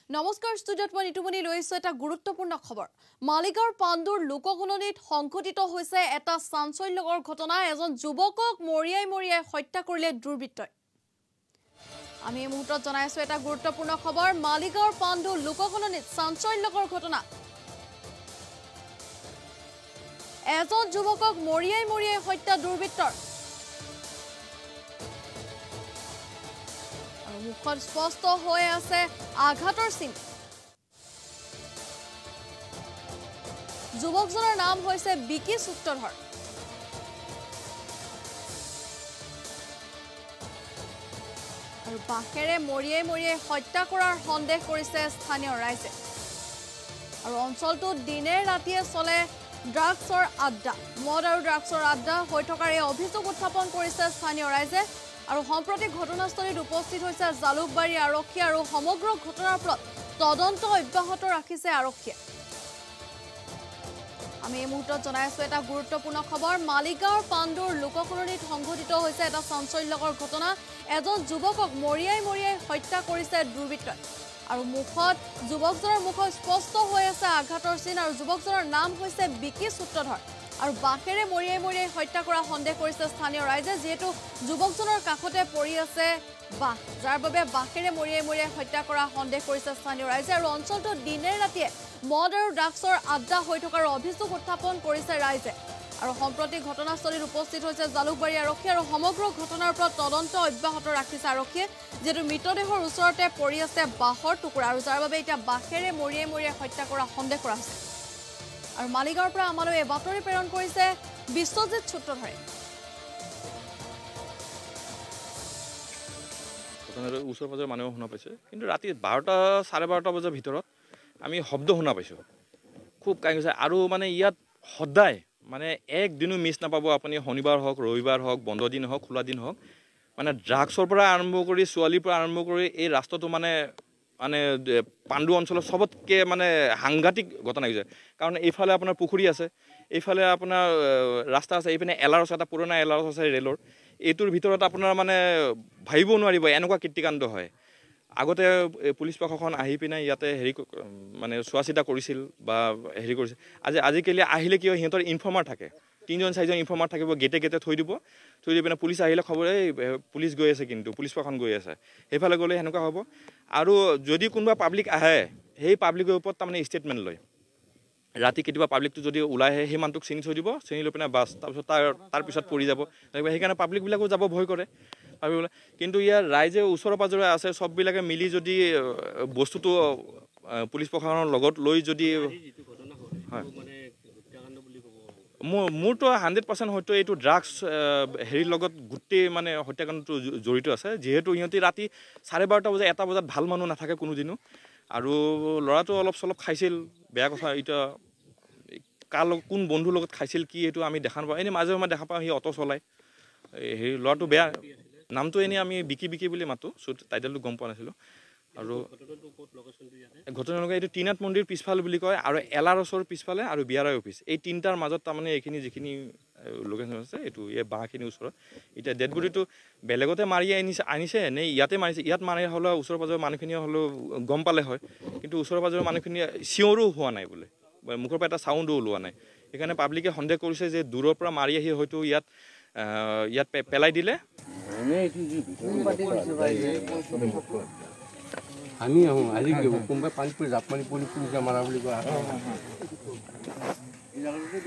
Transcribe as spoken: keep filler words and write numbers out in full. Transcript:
নমস্কাৰ ষ্টুডিঅ'ত মই নিতুমণি লৈছো এটা গুৰুত্বপূৰ্ণ খবৰ মালিগাঁৱৰ পাণ্ডুৰ লোককলনীত সংঘটিত হৈছে এটা চাঞ্চল্যকৰ ঘটনা এজন যুৱকক মৰিয়াই মৰিয়াই হত্যা কৰিলে দুৰ্বৃত্তই আমি এই মুহূৰ্তত জনাইছো এটা গুৰুত্বপূৰ্ণ খবৰ মালিগাঁৱৰ পাণ্ডুৰ লোককলনীত চাঞ্চল্যকৰ ঘটনা এজন যুৱকক মৰিয়াই মৰিয়াই হত্যা দুৰ্বৃত্তৰ মুখত স্পষ্ট হৈ আছে আঘাতৰ চিন যুৱকজনৰ নাম হৈছে বিকি সূত্ৰধৰ আৰু বাহেৰে মৰিয়াই মৰিয়াই হত্যা কৰাৰ সন্দেহ কৰিছে স্থানীয় ৰাইজে আৰু অঞ্চলটোত দিনে ৰাতিয়ে চলে ড্ৰাগছৰ আড্ডা মদ আৰু ড্ৰাগছৰ আড্ডা হৈ থকাৰ এই অভিযোগ উত্থাপন কৰিছে স্থানীয় ৰাইজে আৰু সম্প্ৰতি ঘটনাস্থলীত উপস্থিত হৈছে জালুকবাৰী আৰক্ষী আৰু সমগ্ৰ ঘটনাৰ ওপৰত তদন্ত অব্যাহত ৰাখিছে আৰক্ষীয়ে আমি এই মুহূৰ্তত জনাইছো এটা গুৰুত্বপূৰ্ণ খবৰ মালিগাঁৱৰ পাণ্ডুৰ লোককলনীত সংঘটিত হৈছে এটা চাঞ্চল্যকৰ ঘটনা এজন যুৱকক মৰিয়াই মৰিয়াই হত্যা কৰিছে দুৰ্বৃত্তই আৰু মুখত যুৱকজনৰ মুখত স্পষ্ট হৈ আছে আঘাতৰ চিন আৰু যুৱকজনৰ নাম হৈছে বিকি সূত্ৰধৰ আৰু বাহেৰে মৰিয়াই মৰিয়াই হত্যা কৰা সন্দেহ কৰিছে স্থানীয় ৰাইজে যেহেতু যুৱকজনৰ কাষতে পৰি আছে বাহ যাৰ বাবে বাহেৰে মৰিয়াই মৰিয়াই হত্যা কৰা সন্দেহ কৰিছে স্থানীয় ৰাইজে আৰু অঞ্চলটোত দিনে ৰাতিয়ে মদ আৰু ড্ৰাগছৰ আড্ডা হৈ থকাৰ অভিযোগ উত্থাপন কৰিছে ৰাইজে আৰু সম্প্ৰতি ঘটনাস্থলীত উপস্থিত হৈছে জালুকবাৰী আৰক্ষী আৰু সমগ্ৰ ঘটনাৰ ওপৰত তদন্ত অব্যাহত ৰাখিছে আৰক্ষীয়ে যেহেতু মৃতদেহৰ ওচৰতে পৰি আছে বাহৰ টুকুৰা আৰু যাৰ বাবে এতিয়া বাহেৰে মৰিয়াই মৰিয়াই হত্যা কৰা সন্দেহ কৰা হৈছে আৰু মালিগাঁৱৰ পৰা আমালৈ এই বাতৰি প্ৰেৰণ কৰিছে বিশ্বজিৎ সূত্ৰধৰে ওচৰ পাজৰ মানুহ শুনা পাইছে কিন্তু ৰাতি বাৰটা চাৰে বাৰটা বজাৰ ভিতৰত আমি শব্দ শুনা পাইছোঁ খুব কাই গৈছে আৰু মানে ইয়াত সদায় মানে একদিনো মিছ নাপাব আপুনি শনিবাৰ হওক ৰবিবাৰ হওক বন্ধ দিন হওক খোলা দিন হওক মানে ড্ৰাগছৰ পৰা আৰম্ভ কৰি ছোৱালীৰ পৰা আৰম্ভ কৰি এই ৰাস্তাটো মানে মানে পাণ্ডু অঞ্চলত সবতকৈ মানে সাংঘাতিক ঘটনা হৈছে কাৰণ এইফালে আপোনাৰ পুখুৰী আছে এইফালে আপোনাৰ ৰাস্তা আছে এইপিনে এলাৰছ এটা পুৰণা এলাৰছ আছে ৰেলৰ এইটোৰ ভিতৰত আপোনাৰ মানে ভাবিব নোৱাৰিব এনেকুৱা কীৰ্তিকাণ্ড হয় আগতে পুলিচ প্ৰশাসন আহি পিনে ইয়াতে হেৰি মানে চোৱা চিতা কৰিছিল বা হেৰি কৰিছিল আজি আজিকালি আহিলে কি হয় সিহঁতৰ ইনফৰ্মাৰ থাকে তিনিজন চাৰিজন ইনফৰ্মাৰ থাকিব গেটে গেটে থৈ দিব থৈ দি পিনে পুলিচ আহিলে খবৰ এই পুলিচ গৈ আছে কিন্তু পুলিচ প্ৰশাসন গৈ আছে সেইফালে গ'লে সেনেকুৱা হ'ব আৰু যদি কোনোবা পাব্লিক আহে সেই পাব্লিকৰ ওপৰত তাৰমানে ষ্টেটমেণ্ট লয় ৰাতি কেতিয়াবা পাব্লিকটো যদি ওলাই আহে সেই মানুহটোক চিনি থৈ দিব চিনি লৈ পিনে বাছ তাৰপিছত তাৰ তাৰপিছত পৰি যাব সেইকাৰণে পাব্লিকবিলাকো যাব ভয় কৰে ভাবিবলৈ কিন্তু ইয়াৰ ৰাইজে ওচৰে পাজৰে আছে চববিলাকে মিলি যদি বস্তুটো পুলিচ প্ৰশাসনৰ লগত লৈ যদি হয় মোৰ মোৰতো হাণ্ড্ৰেড পাৰ্চেণ্ট হয়তো এইটো ড্ৰাগছ হেৰিৰ লগত গোটেই মানে হত্যাকাণ্ডটো জড়িত আছে যিহেতু সিহঁতি ৰাতি চাৰে বাৰটা বজাত এটা বজাত ভাল মানুহ নাথাকে কোনোদিনো আৰু ল'ৰাটো অলপ চলপ খাইছিল বেয়া কথা এতিয়া কাৰ লগত কোন বন্ধুৰ লগত খাইছিল কি এইটো আমি দেখা নাপাওঁ এনেই মাজে মাজে দেখা পাওঁ সি অটো চলায় হেৰি ল'ৰাটো বেয়া নামটো এনেই আমি বিকি বিকি বুলি মাতোঁ চ' টাইটেলটো গম পোৱা নাছিলোঁ আৰু ঘটনাটো এইটো টিনাথ মন্দিৰ পিছফালে বুলি কয় আৰু এলাৰছৰ পিছফালে আৰু বি আৰ আই অফিচ এই তিনিটাৰ মাজত তাৰমানে এইখিনি যিখিনি লোকেশ্যন আছে এইটো এই বাঁহখিনিৰ ওচৰত এতিয়া ডেড বডিটো বেলেগতে মাৰি আনিছে আনিছে নে ইয়াতে মাৰিছে ইয়াত মাৰি হ'লেও ওচৰ পাজৰৰ মানুহখিনিয়ে হ'লেও গম পালে হয় কিন্তু ওচৰ পাজৰৰ মানুহখিনিয়ে চিঞৰো হোৱা নাই বোলে মুখৰ পৰা এটা চাউণ্ডো ওলোৱা নাই সেইকাৰণে পাব্লিকে সন্দেহ কৰিছে যে দূৰৰ পৰা মাৰি আহি হয়তো ইয়াত ইয়াত পেলাই দিলে আমি আহোঁ আজি কোনোবাই পানীত পৰি জাপ মাৰি পৰি পুলিচে মাৰা বুলি কোৱা